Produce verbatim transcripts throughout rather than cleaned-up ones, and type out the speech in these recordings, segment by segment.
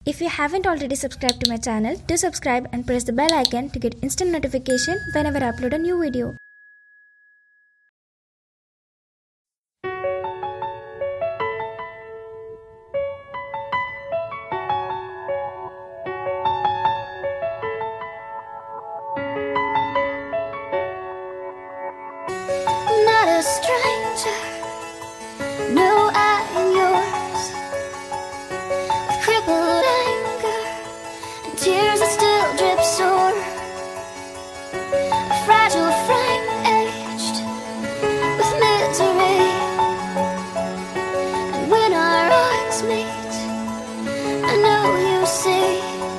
If you haven't already subscribed to my channel, do subscribe and press the bell icon to get instant notification whenever I upload a new video. Not a stranger, no, I am yours. With crippled anger and tears that still drip sore. A fragile frame aged with misery. And when our eyes meet, I know you see.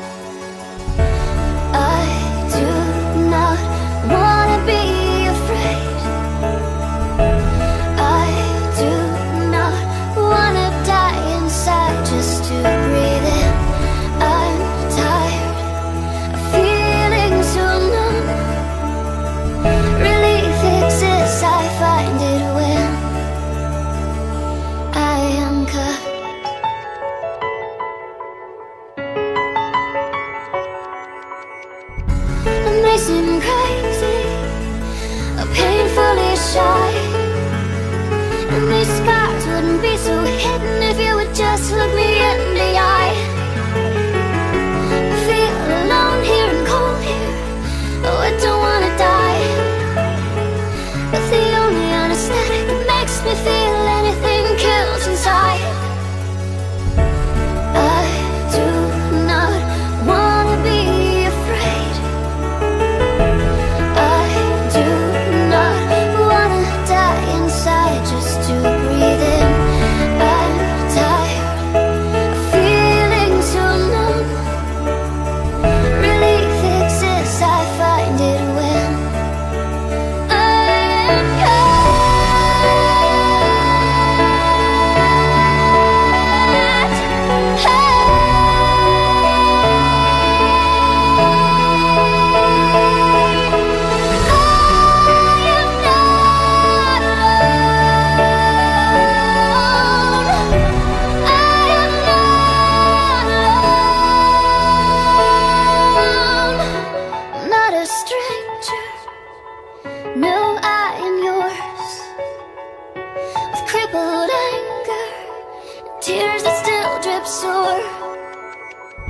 I do not wanna be afraid. Just to breathe in. I'm tired of feeling so numb. Relief exists, I find it when I am cut. And they seem